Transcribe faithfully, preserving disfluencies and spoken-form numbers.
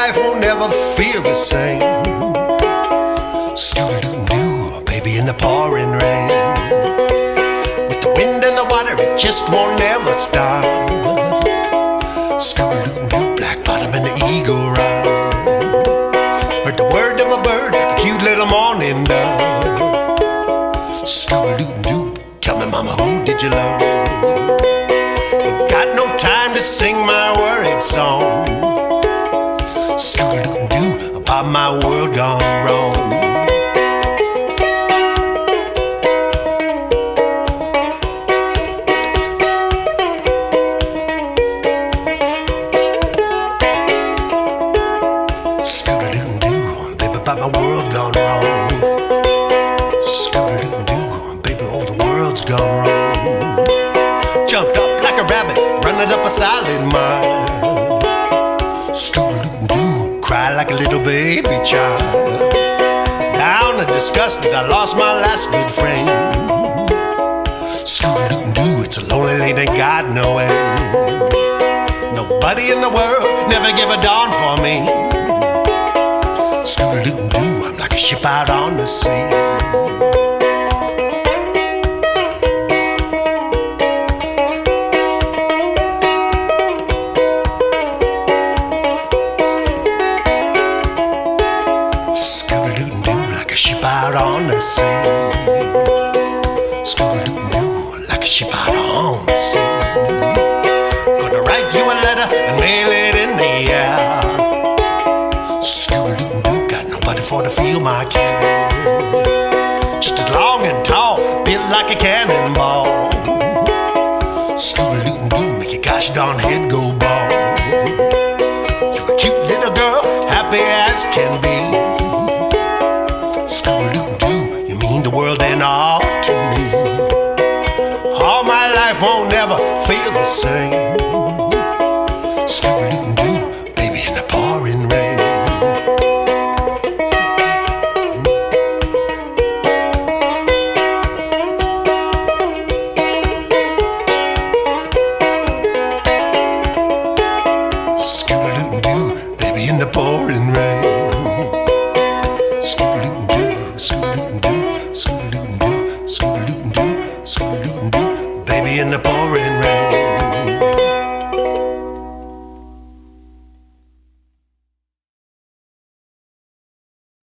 life won't ever feel the same. Scoodle-doo-doo, baby, in the pouring rain. With the wind and the water, it just won't ever stop. Scoodle-doo-doo, black bottom and the eagle ride. Heard the word of a bird, a cute little morning dove. Scoodle-doo-doo, tell me, mama, who did you love? Got no time to sing my worried song. Scoodle-doo-doo, about my world gone wrong. Scoodle-doo-doo, baby, about my world gone wrong. Scoodle-doo-doo, baby, oh, the world's gone wrong. Jumped up like a rabbit, running up a silent mile. Scoodle-doo-doo, cry like a little baby child. Down and disgusted, I lost my last good friend. Scoodle-doo-doo, it's a lonely lane, ain't got no end. Nobody in the world never give a darn for me. Scoodle-doo-doo, I'm like a ship out on the sea. Ship out on the sea. Scoodle-doo-doo, like a ship out on the sea. Gonna write you a letter and mail it in the air. Scoodle-doo-doo, got nobody for to feel my care. Just as long and tall, built like a cannonball. Scoodle-doo-doo, make your gosh darn head go bald. You're a cute little girl, happy as can be. Scoodle-doo-doo, you mean the world and all to me. All my life won't ever feel the same.